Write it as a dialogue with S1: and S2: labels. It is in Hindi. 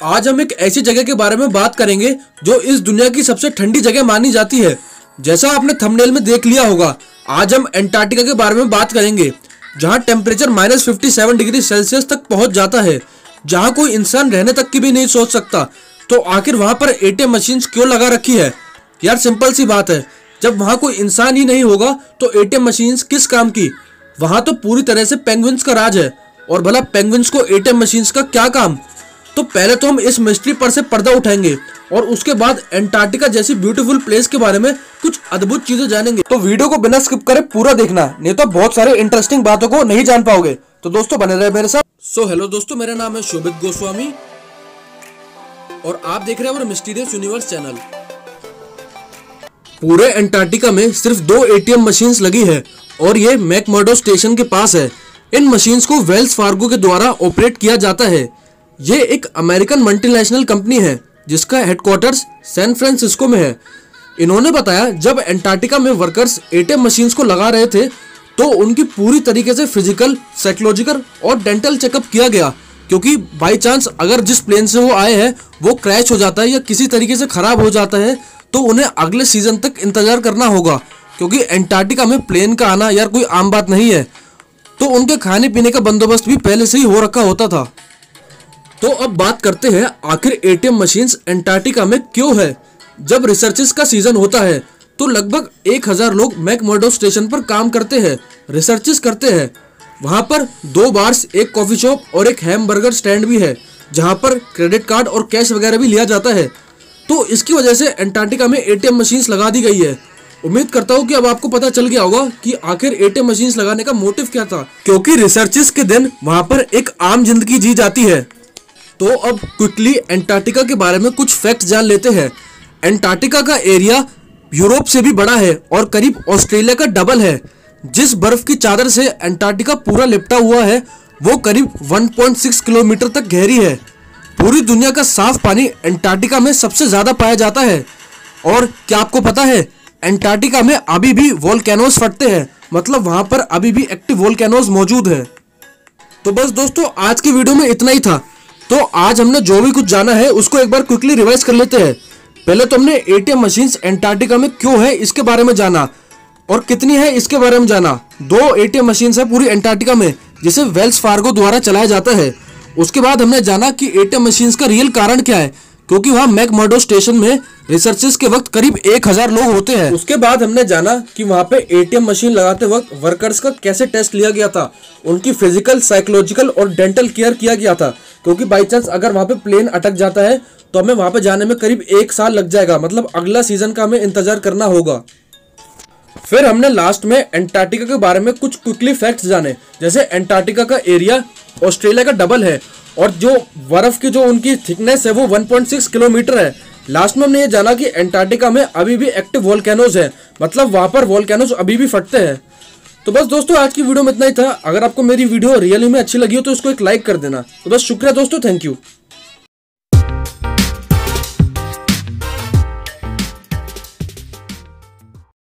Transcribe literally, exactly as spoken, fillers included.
S1: आज हम एक ऐसी जगह के बारे में बात करेंगे जो इस दुनिया की सबसे ठंडी जगह मानी जाती है। जैसा आपने थंबनेल में देख लिया होगा, आज हम एंटार्क्टिका के बारे में बात करेंगे, जहां temperature minus fifty seven degree Celsius तक पहुंच जाता है, जहां कोई इंसान रहने तक की भी नहीं सोच सकता। तो आखिर वहां पर एटीएम मशीन्स क्यों लगा रखी है? यार सिंपल सी बात है, जब वहां कोई इंसान ही नहीं होगा तो एटीएम मशीन्स किस काम की? वहां तो पूरी तरह से पेंगुइन्स का राज है। और भला पेंगुइन्स को एटीएम मशीन्स का क्या काम? तो पहले तो हम इस मिस्ट्री पर से पर्दा उठाएंगे और उसके बाद एंटार्क्टिका जैसी ब्यूटीफुल प्लेस के बारे में कुछ अद्भुत चीजें जानेंगे। तो वीडियो को बिना स्किप करे पूरा देखना, नहीं तो बहुत सारे इंटरेस्टिंग बातों को नहीं जान पाओगे। तो दोस्तों बने रहे मेरे साथ। सो हेलो दोस्तों, मेरा नाम है शोभित गोस्वामी और आप देख रहे हैं हमारा मिस्टीरियस यूनिवर्स चैनल। पूरे एंटार्क्टिका में सिर्फ दो एटीएम मशीन्स लगी है और ये मैकमर्डो स्टेशन के पास है। इन मशीन्स को वेल्स फार्गो के द्वारा ऑपरेट किया जाता है। ये एक अमेरिकन मल्टीनेशनल कंपनी है जिसका हेडक्वार्टर्स सैन फ्रांसिस्को में है। इन्होंने बताया जब एंटार्क्टिका में वर्कर्स एटीएम मशीन्स को लगा रहे थे तो उनकी पूरी तरीके से फिजिकल, साइकोलॉजिकल और डेंटल चेकअप किया गया, क्योंकि बाई चांस अगर जिस प्लेन से वो आए हैं वो क्रैश हो जाता है या किसी तरीके से खराब हो जाता है तो उन्हें अगले सीजन तक इंतजार करना होगा, क्योंकि एंटार्क्टिका में प्लेन का आना यार कोई आम बात नहीं है। तो उनके खाने पीने का बंदोबस्त भी पहले से ही हो रखा होता था। तो अब बात करते हैं आखिर एटीएम मशीन्स एंटार्क्टिका में क्यों है। जब रिसर्चेस का सीजन होता है तो लगभग एक हजार लोग मैकमर्डो स्टेशन पर काम करते हैं, रिसर्चेस करते हैं। वहां पर दो बार्स, एक कॉफी शॉप और एक हैमबर्गर स्टैंड भी है, जहां पर क्रेडिट कार्ड और कैश वगैरह भी लिया जाता है। तो इसकी वजह से एंटार्क्टिका में एटीएम मशीन्स लगा दी गई है। उम्मीद करता हूँ कि अब आपको पता चल गया होगा कि आखिर एटीएम मशीन्स लगाने का मोटिव क्या था, क्योंकि रिसर्चेस के दिन वहां पर एक आम जिंदगी जी जाती है। तो अब क्विकली एंटार्क्टिका के बारे में कुछ फैक्ट जान लेते हैं। एंटार्क्टिका का एरिया यूरोप से भी बड़ा है और करीब ऑस्ट्रेलिया का डबल है। जिस बर्फ की चादर से एंटार्क्टिका पूरा लिपटा हुआ है वो करीब वन पॉइंट सिक्स किलोमीटर तक गहरी है। पूरी दुनिया का साफ पानी एंटार्क्टिका में सबसे ज्यादा पाया जाता है। और क्या आपको पता है, एंटार्क्टिका में अभी भी वोल्केनोज फटते हैं, मतलब वहां पर अभी भी एक्टिव वोल्केनोज मौजूद है। तो बस दोस्तों, आज की वीडियो में इतना ही था। तो आज हमने जो भी कुछ जाना है उसको एक बार क्विकली रिवाइज कर लेते हैं। पहले तो हमने एटीएम मशीन्स एंटार्क्टिका में क्यों है इसके बारे में जाना और कितनी है इसके बारे में जाना। दो एटीएम मशीन्स है पूरी एंटार्क्टिका में जिसे वेल्स फार्गो द्वारा चलाया जाता है। उसके बाद हमने जाना कि एटीएम मशीन्स का रियल कारण क्या है, क्योंकि वहां मैकमर्डो स्टेशन में रिसर्चेस के वक्त करीब एक हजार लोग होते हैं। उसके बाद हमने जाना कि वहां पे एटीएम मशीन लगाते वक्त वर्कर्स का कैसे टेस्ट लिया गया था, उनकी फिजिकल, साइकोलॉजिकल और डेंटल केयर किया गया था, क्योंकि बाई चांस अगर वहां पे प्लेन अटक जाता है तो हमें वहां पे जाने में करीब एक साल लग जाएगा, मतलब अगला सीजन का हमें इंतजार करना होगा। फिर हमने लास्ट में एंटार्क्टिका के बारे में कुछ क्विकली फैक्ट्स जाने, जैसे एंटार्क्टिका का एरिया ऑस्ट्रेलिया का डबल है और जो बर्फ की जो उनकी थिकनेस है वो वन पॉइंट सिक्स किलोमीटर है। लास्ट में हमने ये जाना कि एंटार्क्टिका में अभी भी एक्टिव वोल्केनोज है, मतलब वहां पर वोल्केनोज अभी भी फटते हैं। तो बस दोस्तों, आज की वीडियो में इतना ही था। अगर आपको मेरी वीडियो रियली में अच्छी लगी हो तो इसको एक लाइक कर देना। तो बस शुक्रिया दोस्तों, थैंक यू।